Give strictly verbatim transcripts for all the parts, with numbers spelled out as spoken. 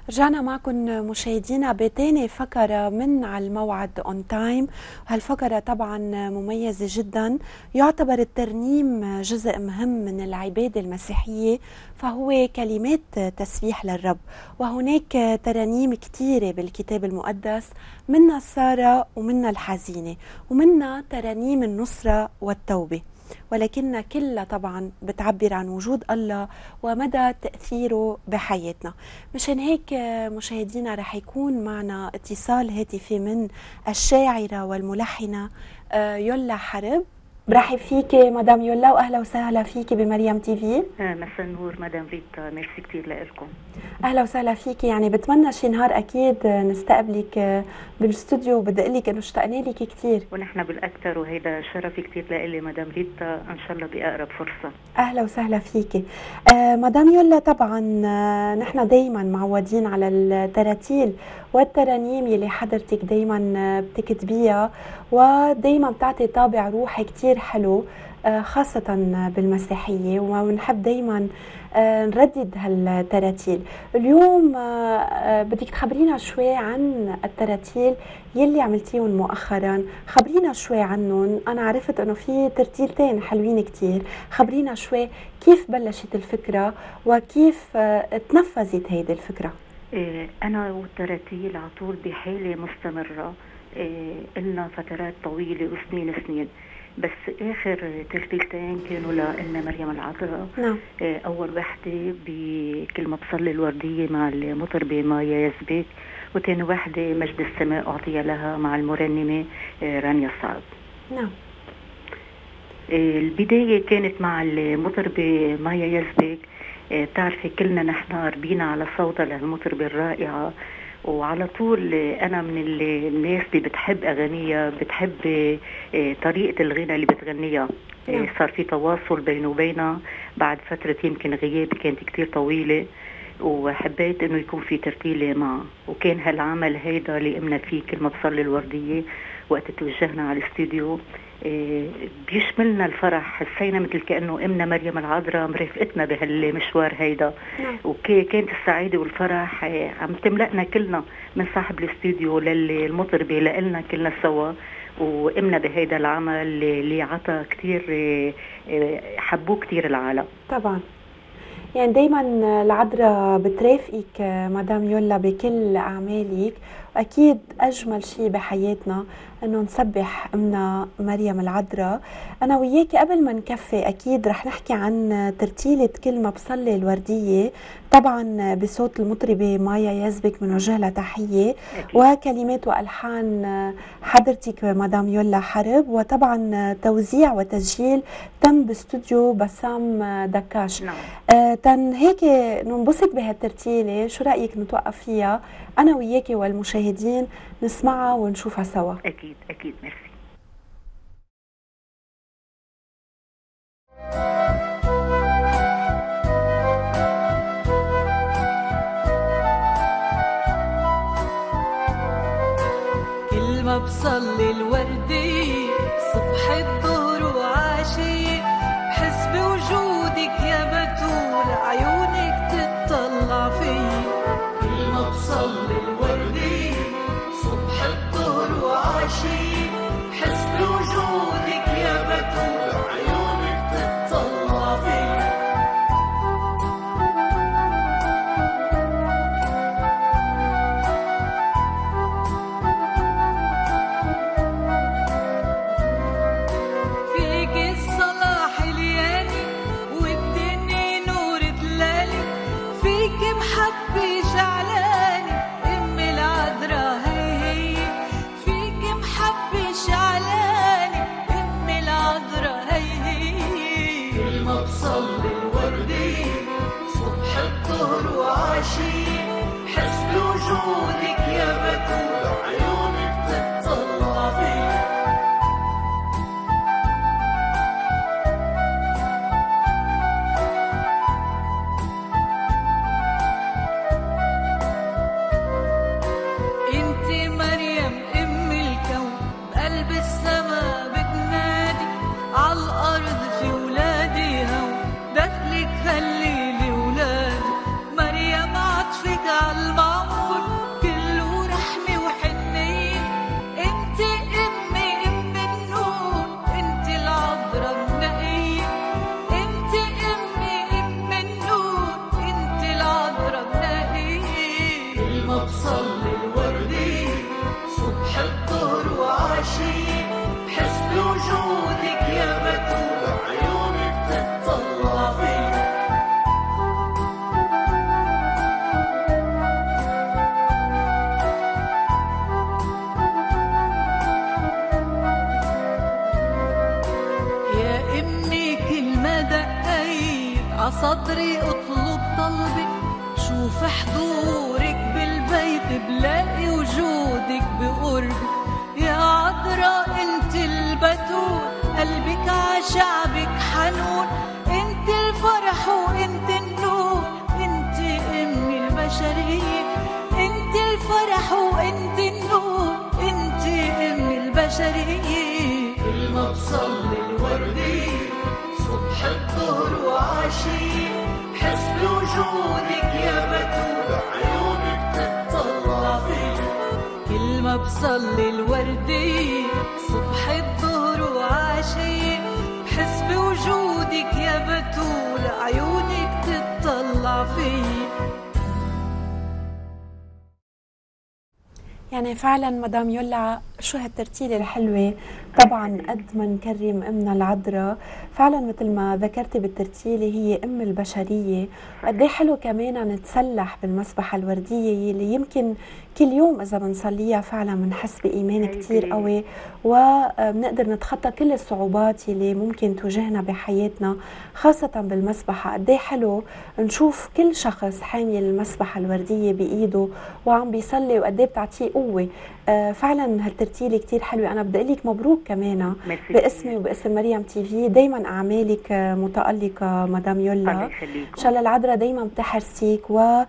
رجعنا معكم مشاهدينا بتاني فقرة من على الموعد اون تايم. وهالفقرة طبعا مميزة جدا، يعتبر الترنيم جزء مهم من العبادة المسيحية، فهو كلمات تسبيح للرب. وهناك ترانيم كتيرة بالكتاب المقدس، منها السارة ومنها الحزينة ومنها ترانيم النصرة والتوبة، ولكنها كلها طبعا بتعبر عن وجود الله ومدى تأثيره بحياتنا. مشان هيك مشاهدينا رح يكون معنا اتصال هاتفي من الشاعرة والملحنة يولا حرب. برحب فيكي مدام يولا واهلا وسهلا فيكي بمريم تي في. مساء النور مدام ريتا، ميرسي كتير لكم. اهلا وسهلا فيكي، يعني بتمنى شي نهار اكيد نستقبلك بالاستوديو، وبدي اقول لك انه اشتقنا لك كثير. ونحن بالاكثر، وهيدا شرف كثير لإلي مدام ريتا، ان شاء الله باقرب فرصه. اهلا وسهلا فيكي. آه مدام يولا، طبعا آه نحن دائما معودين على التراتيل والترانيم يلي حضرتك دائما آه بتكتبيها، ودائما بتعطي طابع روحي كثير حلو، آه خاصه بالمسيحيه، ونحب دائما آه نردد هالتراتيل. اليوم آه آه بدك تخبرينا شوي عن التراتيل يلي عملتيهم مؤخرا، خبرينا شوي عنهم. انا عرفت انه في ترتيلتين حلوين كتير، خبرينا شوي كيف بلشت الفكره وكيف آه تنفذت هيدي الفكره. إيه انا والتراتيل على طول بحاله مستمره، إيه إلنا فترات طويله وسنين سنين، بس اخر ترتيلتين كانوا لإلنا مريم العذراء. نعم. إيه اول وحده بكلمه بصلي الورديه مع المطربه مايا يزبيك، وتاني واحده مجد السماء اعطي لها مع المرنمه إيه رانيا صعب. نعم. إيه البدايه كانت مع المطربه مايا يزبيك. بتعرفي كلنا نحن ربينا على صوتها للمطربة الرائعة، وعلى طول أنا من الناس اللي بتحب أغانيها، بتحب طريقة الغنى اللي بتغنيها. نعم. صار في تواصل بينه وبينها بعد فترة يمكن غياب كانت كتير طويلة، وحبيت انه يكون في ترتيلة معه، وكان هالعمل هيدا اللي قمنا فيه كلمة بصلي الوردية وقت توجهنا على الاستوديو. إيه بيشملنا الفرح، حسينا مثل كأنه امنا مريم العذراء مرافقتنا بهالمشوار هيدا. نعم. وكانت السعادة والفرح إيه عم تملأنا كلنا، من صاحب الاستوديو للمطربة لإلنا كلنا سوا، وقمنا بهيدا العمل اللي عطى كتير إيه حبوه كتير العالم. طبعا يعني دايما العذراء بترافقك مدام يولا بكل أعمالك، وأكيد أجمل شيء بحياتنا أنه نسبح أمنا مريم العذراء. أنا وياكي قبل ما نكفي أكيد رح نحكي عن ترتيلة كلمة بصلي الوردية، طبعا بصوت المطربة مايا يزبك من وجه لها تحية، وكلمات وألحان حضرتك مدام يولا حرب، وطبعا توزيع وتسجيل تم باستوديو بسام دكاش. نعم. آه تن هيك ننبسط بهالترتيلة، شو رأيك نتوقف فيها أنا وياكي والمشاهدين نسمعها ونشوفها سوا؟ أكيد أكيد. ميرسي. كلمة بصلي الوردية صبح الظهر وعشية، بحس بوجودك يا بتول عيونك تتطلع فيي. كلمة بصلي الوردية صبح الظهر وعشية، بحس بوجودك يا بتول عيونك تتطلع فيي. حس بوجودك يا بتول عيونك تتطلع فيي. انت مريم ام الكون، بقلب السما بتنادي، عالارض في ولادي هون عصدري اطلب طلبك، شوف حضورك بالبيت بلاقي وجودك بقربك. يا عذراء انت البتول، قلبك عشعبك حنون، انت الفرح وانت النور، انت امي البشرية. انت الفرح وانت النور، انت امي البشرية. كل ما بصلي الوردية صبح الظهر وعشية، حس بوجودك يا بتول، عيونك تتطلع فيا. كل ما بصلي الوردية صبح الظهر وعشية، حس بوجودك يا بتول، عيونك تتطلع فيا. يعني فعلا مدام يولا شو هالترتيلة الحلوة. طبعا قد ما نكرم امنا العذراء، فعلا مثل ما ذكرتي بالترتيلة هي ام البشرية. وقد ايه حلو كمان نتسلح بالمسبحة الوردية اللي يمكن كل يوم اذا بنصليها فعلا بنحس بايمان كتير قوي، وبنقدر نتخطى كل الصعوبات اللي ممكن تواجهنا بحياتنا، خاصة بالمسبحة. قد ايه حلو نشوف كل شخص حامل المسبحة الوردية بايده وعم بيصلي، وقد ايه بتعطيه قوة. آه فعلا هالترتيلة كتير حلوة. أنا بدي أقول لك مبروك كمان باسمي وباسم مريم تي في. دايما أعمالك متألقة مدام يولا، إن شاء الله العذراء دايما بتحرسيك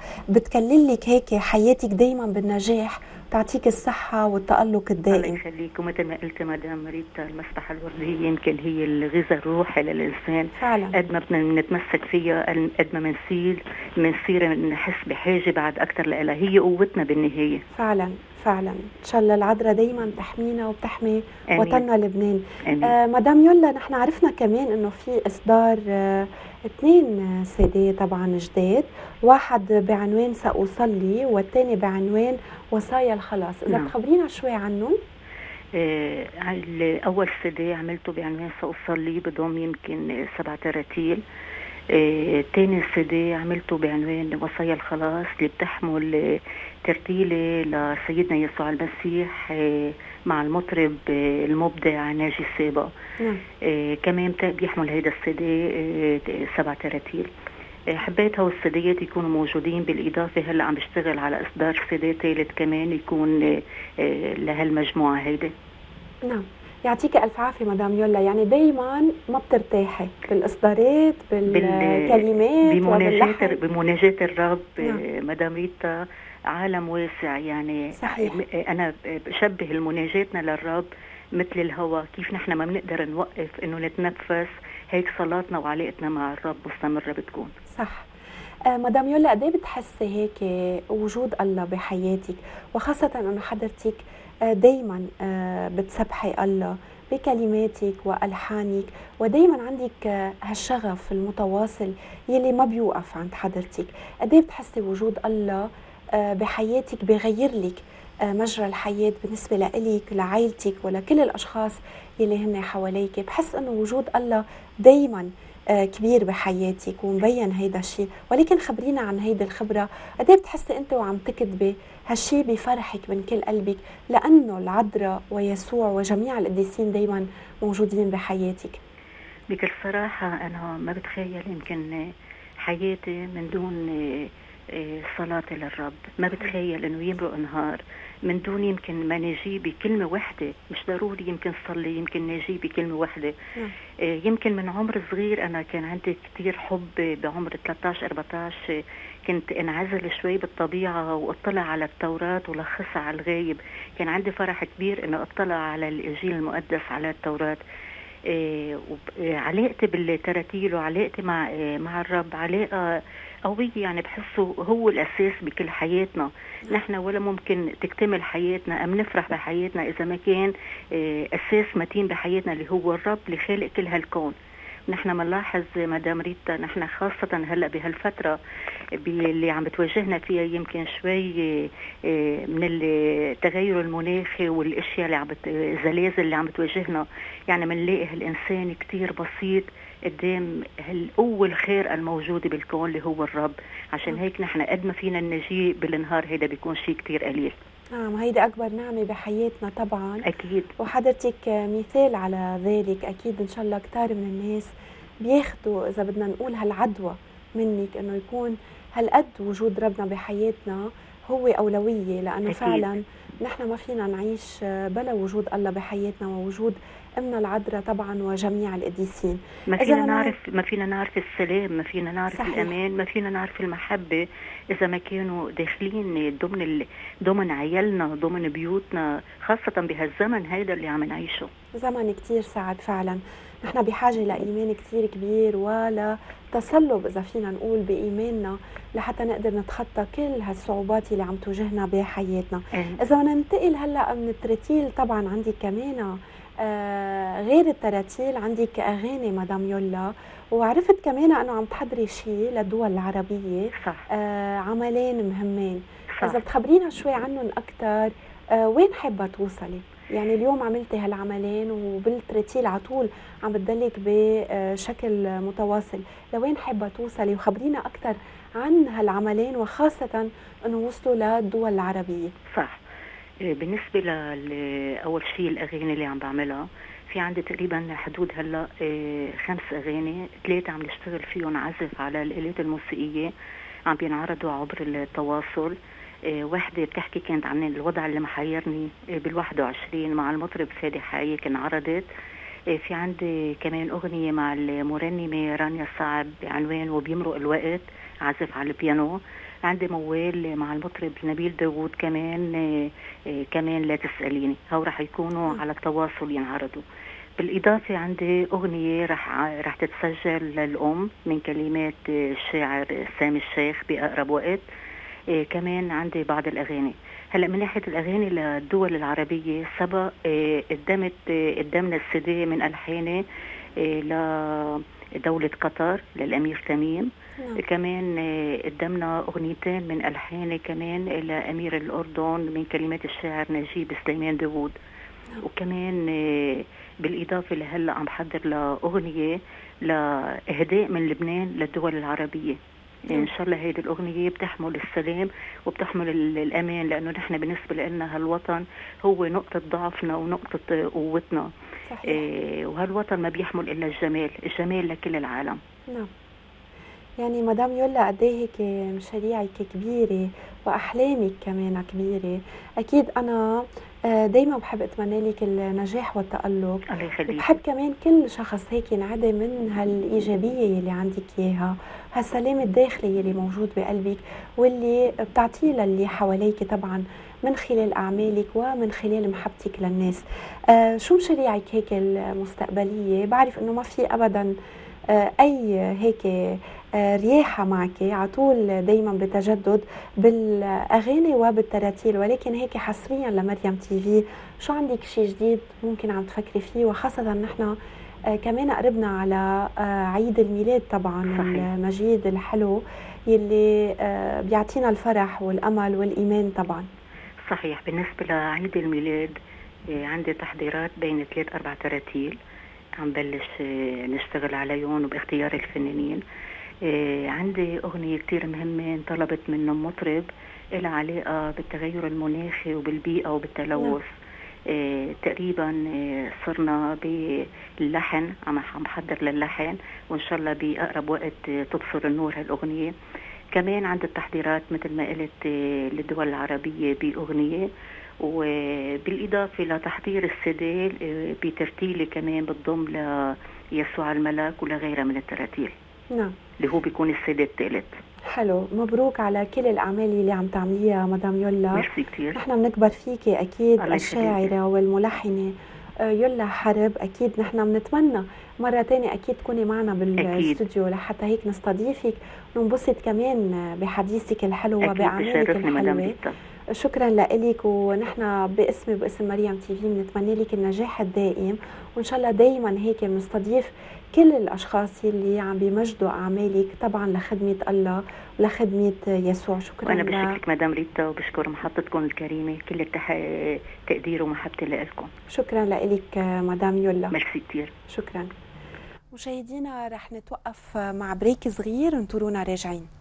وبتكللك هيك حياتك دايما بالنجاح، تعطيك الصحة والتألق الدائم. الله يخليك. ومثل ما قلت مدام ريتا، المسبحة الوردية يمكن هي الغذاء الروحي للإنسان. فعلا قد ما بدنا نتمسك فيها قد ما بنصير بنصير نحس بحاجة بعد أكثر لها، هي قوتنا بالنهاية. فعلا فعلا. ان شاء الله العذراء دايما تحمينا وبتحمي وطننا لبنان. آه مدام يولا، نحن عرفنا كمان انه في اصدار آه اثنين سيدي طبعا جداد، واحد بعنوان سأصلي والثاني بعنوان وصايا الخلاص. اذا بتخبرينا شوي عنهم. آه الاول سيدي عملته بعنوان سأصلي، بضم يمكن سبع تراتيل. آه، تاني سيدي عملته بعنوان وصايا الخلاص، اللي بتحمل ترتيلة لسيدنا يسوع المسيح آه مع المطرب آه المبدع ناجي السابق. آه كمان بيحمل هيدا السيدي آه سبع تراتيل. آه حبيت هو السيديات يكونوا موجودين، بالإضافة هلأ عم بشتغل على إصدار سيدي ثالث كمان يكون آه آه لهالمجموعة هيدا. نعم، يعطيك ألف عافية مدام يولا. يعني دايما ما بترتاحي بالإصدارات بالكلمات بمناجاة بمناجاة الرب. نعم. مدام ريتا عالم واسع، يعني صحيح. أنا بشبه المناجاتنا للرب مثل الهواء، كيف نحن ما بنقدر نوقف إنه نتنفس، هيك صلاتنا وعلاقتنا مع الرب مستمرة بتكون. صح. آه مدام يولا، قد ايه بتحسي هيك وجود الله بحياتك، وخاصة إنه حضرتك دايما بتسبحي الله بكلماتك وألحانك، ودايما عندك هالشغف المتواصل يلي ما بيوقف عند حضرتك. قد ايه بتحسي وجود الله بحياتك بيغير لك مجرى الحياة بالنسبة لإلك لعائلتك ولكل الأشخاص يلي هن حواليك؟ بحس إنه وجود الله دايما كبير بحياتك ومبين هيدا الشيء، ولكن خبرينا عن هيدي الخبرة. قد ايه بتحسي انت وعم تكتبي هالشيء بفرحك من كل قلبك، لأنه العذراء ويسوع وجميع القديسين دايما موجودين بحياتك؟ بكل صراحة أنا ما بتخيل يمكن حياتي من دون صلاتي للرب. ما بتخيل إنه يمرق نهار من دون يمكن ما نجي بكلمة واحدة. مش ضروري يمكن صلي، يمكن نجي بكلمة واحدة. نعم. يمكن من عمر صغير أنا كان عندي كتير حب. بعمر ثلاثة عشر أربعة عشر كنت انعزل شوي بالطبيعة واطلع على التوراة ولخصها على الغايب. كان عندي فرح كبير إنه اطلع على الإنجيل المقدس على التوراة. علاقتي بالتراتيل وعلاقتي مع مع الرب علاقة قوية، يعني بحسه هو الأساس بكل حياتنا. نحن ولا ممكن تكتمل حياتنا أم نفرح بحياتنا إذا ما كان أساس متين بحياتنا اللي هو الرب اللي خالق كل هالكون. نحن منلاحظ مدام ريتا، نحن خاصة هلأ بهالفترة اللي عم بتواجهنا فيها يمكن شوي من التغير المناخي والاشياء اللي عم الزلازل اللي عم بتواجهنا، يعني منلاقي هالإنسان كتير بسيط قدام هالقوة الخير الموجودة بالكون اللي هو الرب. عشان هيك نحن قد ما فينا النجي بالنهار هيدا بيكون شيء كتير قليل. نعم، هيدا أكبر نعمة بحياتنا طبعا. أكيد. وحضرتك مثال على ذلك. أكيد إن شاء الله كتار من الناس بياخدوا إذا بدنا نقول هالعدوى منك انه يكون هالقد وجود ربنا بحياتنا هو اولويه، لانه أكيد. فعلا نحن ما فينا نعيش بلا وجود الله بحياتنا ووجود امنا العذراء طبعا وجميع القديسين. ما اذا فينا ما نعرف ما فينا نعرف السلام، ما فينا نعرف صحيح. الأمان، ما فينا نعرف المحبة إذا ما كانوا داخلين ضمن ال... ضمن عيالنا، ضمن بيوتنا، خاصة بهالزمن هيدا اللي عم نعيشه. زمن كتير صعب فعلا. نحن بحاجة لإيمان كتير كبير ولا تصلب إذا فينا نقول بإيماننا لحتى نقدر نتخطى كل هالصعوبات اللي عم تواجهنا بحياتنا. إيه. إذا بدنا ننتقل هلأ من التراتيل، طبعا عندك كمان آه غير التراتيل عندك أغاني مدام يولا، وعرفت كمان أنه عم تحضري شيء للدول العربية. صح. آه عملين مهمين. صح. إذا بتخبرينا شوي عنهم أكتر، آه وين حابة توصلي؟ يعني اليوم عملتي هالعملين وبالتراتيل على طول عم بتدلك بشكل متواصل، لوين حابة توصلي؟ وخبرينا أكثر عن هالعملين وخاصة أنه وصلوا للدول العربية. صح. بالنسبة لأول شيء الأغاني اللي عم بعملها، في عندي تقريبا حدود هلا خمس أغاني، ثلاثة عم نشتغل فيهم عزف على الآلات الموسيقية عم بينعرضوا عبر التواصل. واحدة بتحكي كانت عن الوضع اللي محيرني بالواحد وعشرين مع المطرب فادي حايك انعرضت. في عندي كمان أغنية مع المرنمة رانيا صعب بعنوان وبيمرق الوقت، عزف على البيانو. عندي موال مع المطرب نبيل داوود كمان كمان لا تسأليني، هو رح يكونوا على التواصل ينعرضوا. بالإضافة عندي أغنية رح رح تتسجل للأم من كلمات الشاعر سامي الشيخ بأقرب وقت. إيه كمان عندي بعض الأغاني. هلا من ناحية الأغاني للدول العربية، سبق إيه قدمت إيه قدمنا السيدي من ألحاني إيه لدولة قطر للأمير تميم. نعم. كمان إيه قدمنا أغنيتين من ألحاني كمان لأمير الأردن من كلمات الشاعر نجيب سليمان داوود. نعم. وكمان إيه بالإضافة لهلا عم بحضر لأغنية لإهداء من لبنان للدول العربية. إن شاء الله هيدي الأغنية بتحمل السلام وبتحمل الأمان، لأنه نحن بالنسبة لنا هالوطن هو نقطة ضعفنا ونقطة قوتنا. صحيح. إيه وهالوطن ما بيحمل إلا الجمال، الجمال لكل العالم. نعم. يعني مدام يولا قد ايه هيك مشاريعك كبيره واحلامك كمان كبيره. اكيد انا دايما بحب اتمنى لك النجاح والتالق. الله يخليك. وبحب كمان كل شخص هيك ينعدم من هالايجابيه اللي عندك اياها، هالسلام الداخلي اللي موجود بقلبك واللي بتعطيه للي حواليك طبعا من خلال اعمالك ومن خلال محبتك للناس. آه شو مشاريعك هيك المستقبليه؟ بعرف انه ما في ابدا آه اي هيك رياحة معك على طول دايما بتجدد بالاغاني وبالتراتيل، ولكن هيك حصريا لمريم تي في شو عندك شيء جديد ممكن عم تفكري فيه؟ وخاصة نحن كمان قربنا على عيد الميلاد طبعا. صحيح. المجيد الحلو يلي بيعطينا الفرح والامل والايمان طبعا. صحيح. بالنسبة لعيد الميلاد عندي تحضيرات بين ثلاث اربع تراتيل عم بلش نشتغل عليهم وباختيار الفنانين. إيه عندي أغنية كتير مهمة انطلبت من مطرب إلها علاقة بالتغير المناخي وبالبيئة وبالتلوث. إيه تقريبا إيه صرنا باللحن، عم بحضر للحن وإن شاء الله بأقرب وقت إيه تبصر النور هالأغنية. كمان عندي التحضيرات مثل ما قلت إيه للدول العربية بأغنية، وبالإضافة لتحضير السيدي إيه بترتيلي كمان بتضم ليسوع الملاك ولغيرها من التراتيل. نعم. اللي هو بيكون السيد الثالث. حلو. مبروك على كل الأعمال اللي عم تعمليها مدام يولا. ميرسي كتير. نحن بنكبر فيكي أكيد الشاعرة والملحنة يولا حرب. أكيد نحن بنتمنى مرة تانية أكيد تكوني معنا بالاستوديو لحتى هيك نستضيفك وننبسط كمان بحديثك الحلو وبأعمالك الحلوة. شكرا لك، ونحن باسمي وباسم مريم تي في بنتمنى لك النجاح الدائم، وان شاء الله دائما هيك بنستضيف كل الاشخاص اللي عم بيمجدوا اعمالك طبعا لخدمه الله ولخدمه يسوع. شكرا. وانا بشكرك مدام ريتا وبشكر محطتكم الكريمه، كل التقدير ومحبتي لكم. شكرا لك مدام يولا. ميرسي كثير. شكرا. مشاهدينا رح نتوقف مع بريك صغير، انطرونا راجعين.